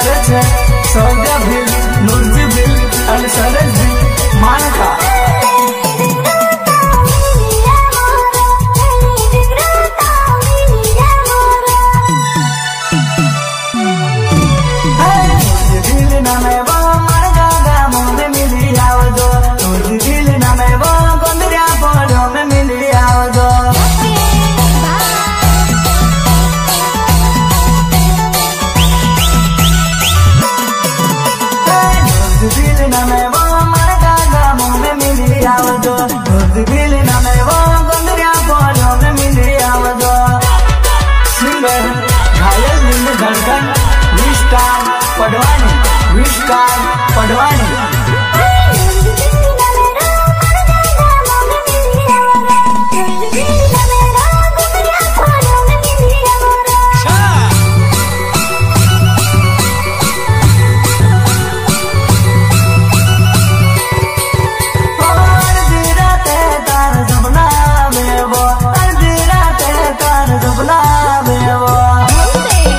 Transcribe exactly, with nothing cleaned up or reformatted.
करे छे सौद्या भी नुरजी भी और सरस भी मानका घायल धड़कन विस्तार पढ़वानी विस्तार पढ़वानी।